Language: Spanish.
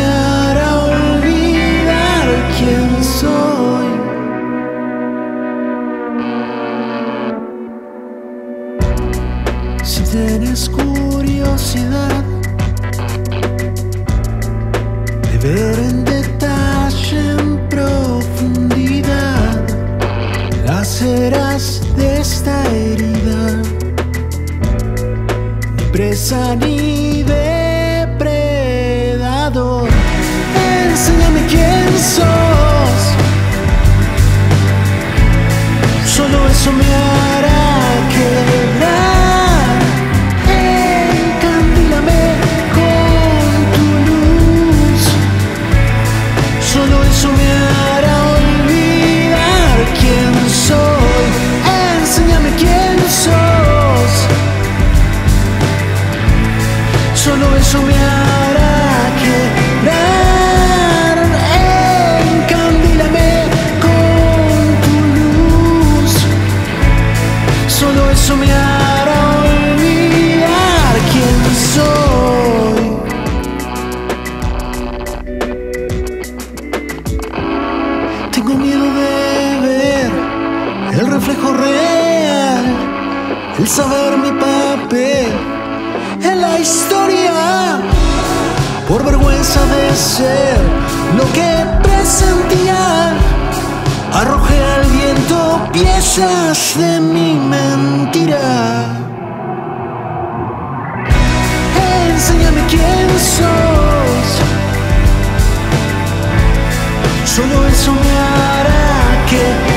me hará olvidar quién soy. Si tienes curiosidad de ver en detalle, en profundidad, las eras de esta herida, ni presa ni depredador, enséñame quién sos. Solo eso me hará quebrar. Encandílame con tu luz. Solo eso me hará olvidar quién soy. Enséñame quién sos. Solo eso me hará quebrar. Encandílame con tu luz. Solo eso me hará olvidar quién soy. Tengo miedo de ver el reflejo real, el saber mi papel en la historia, por vergüenza de ser lo que presentía. Arrojé al viento piezas de mi mentira. Enséñame quién sos. Solo eso me hará que